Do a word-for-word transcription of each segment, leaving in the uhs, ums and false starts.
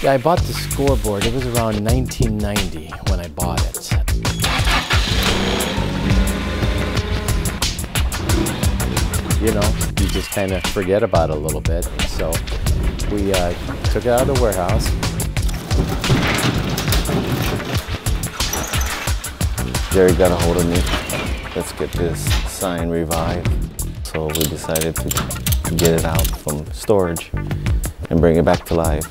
Yeah, I bought the scoreboard. It was around nineteen ninety when I bought it. You know, you just kind of forget about it a little bit. So we uh, took it out of the warehouse. Jerry got a hold of me. Let's get this sign revived. So we decided to get it out from storage and bring it back to life.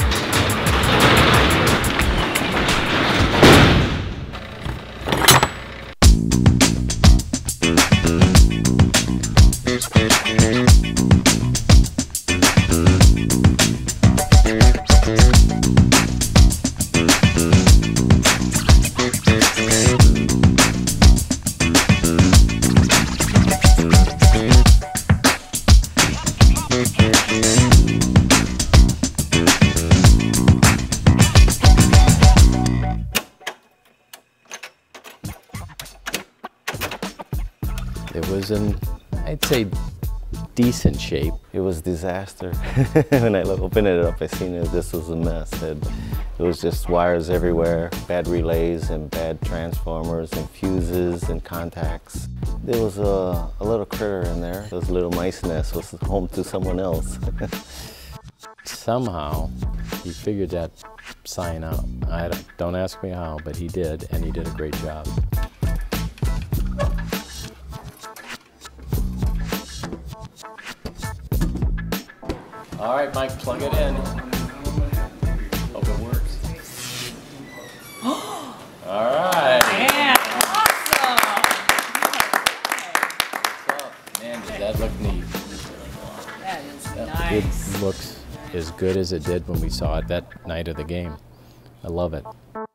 It was in, I'd say, decent shape. It was a disaster. When I opened it up, I seen it, this was a mess. It, it was just wires everywhere, bad relays and bad transformers and fuses and contacts. There was a, a little critter in there. This little mice nest was home to someone else. Somehow, he figured that sign out. I don't, don't ask me how, but he did, and he did a great job. All right, Mike, plug it in. Hope it works. All right. Yeah, awesome. What's up? Man, does that look neat? That is It nice. looks as good as it did when we saw it that night of the game. I love it.